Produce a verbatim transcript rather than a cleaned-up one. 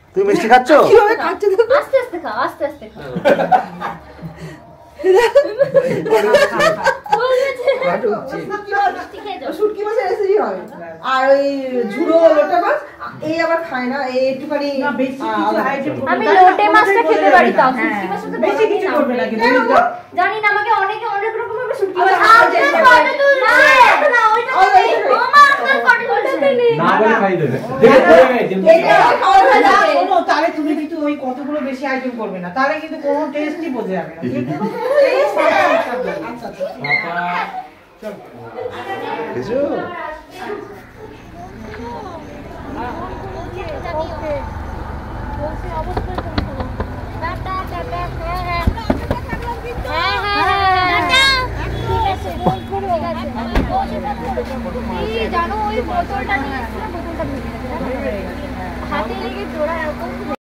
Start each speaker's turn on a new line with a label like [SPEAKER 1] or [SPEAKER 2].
[SPEAKER 1] তুমি মিষ্টি খাচ্ছ?
[SPEAKER 2] কিভাবে খাচ্ছ?
[SPEAKER 3] আস্তে আস্তে খাও, আস্তে আস্তে খাও।
[SPEAKER 2] শুটকি মাছের রেসিপি হবে। আর ওই ঝুড়ো লোটে মাছ এই আবার খায় না, এই একটুখানি
[SPEAKER 3] আমি লোটে মাছটা খেতে পারি, তাও শুটকি মাছ তো বেশি কিছু করবে না কিন্তু জানি না। আমাকে অনেকে অনেক রকম ভাবে শুটকি মাছ আজকে খাবে তো না, না ওইটা তো মামা আপনার কটি বলতে নেই
[SPEAKER 4] না বলে খাই দেবে।
[SPEAKER 2] এটা খাওয়া যাবে
[SPEAKER 5] শোনো, তাহলে তুমি কিন্তু ওই কতগুলো বেশি আইটেম করবে না, তাহলে কিন্তু কোনো টেস্টই বোঝা যাবে না। আচ্ছা আচ্ছা
[SPEAKER 1] কিছু
[SPEAKER 3] জানো ওই বোতলটা নিয়ে বোতলটা হাতে লেগে জোড়া এরকম